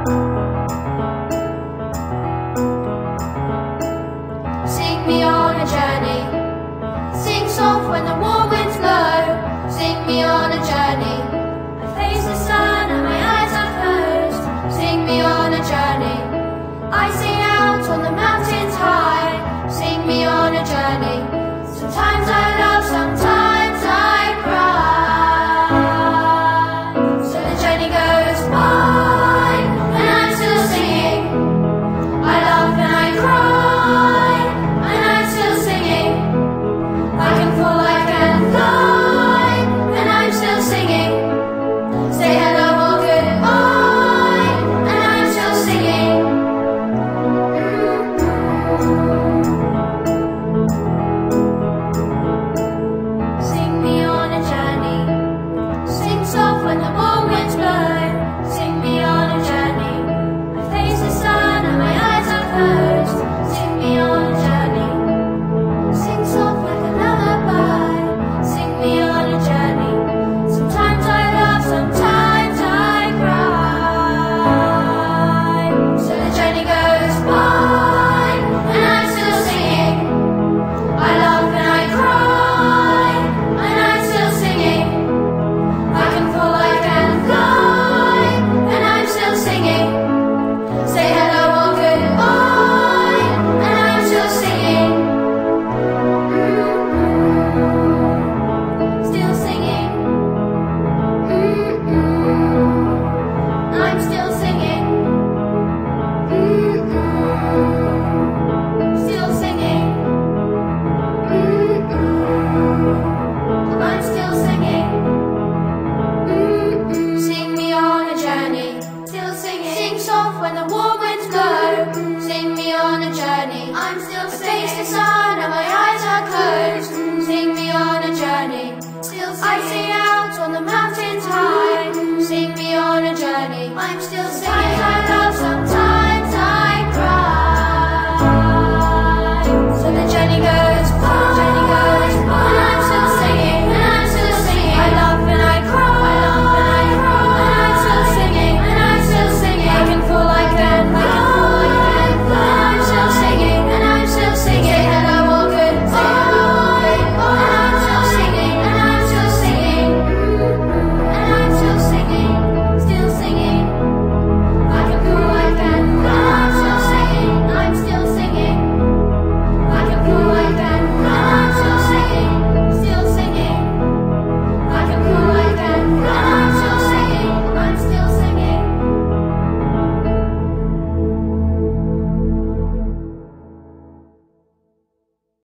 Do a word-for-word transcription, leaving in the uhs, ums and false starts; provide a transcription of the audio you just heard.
Sing me on a journey. Sing soft when the warm winds blow. Sing me on a journey. I face the sun and my eyes are closed. Sing me on a journey. I sing out on the mountains high. Sing me on a journey. Sometimes I love, sometimes I cry. So the journey goes by, and I'm still singing. I laugh and I cry, and I'm still singing. I can fall, I can fly, and I'm still singing. Say hello or goodbye, and I'm still singing. Sing me on a journey. Sing soft when the warm winds blow. Sing me on a journey. I face the sun and my eyes are closed. Sing me on a journey. Sing soft like a lullaby. Sing me on a journey. Sometimes I laugh, sometimes I cry. So the journey goes by, and I'm still singing. I laugh and I cry, and I'm still singing. I can fall, I can fly, and I'm still singing. Say hello or goodbye, and I'm still singing. Still singing. I'm still singing. Still singing. I'm still singing. Sing me on a journey. Still singing. Sing soft when the warm winds blow. Sing me on a journey. I'm still singing. I face the sun and my eyes are closed. Sing me on a journey. Still singing. I sing out on the mountains high. Sing me on a journey. I'm still singing.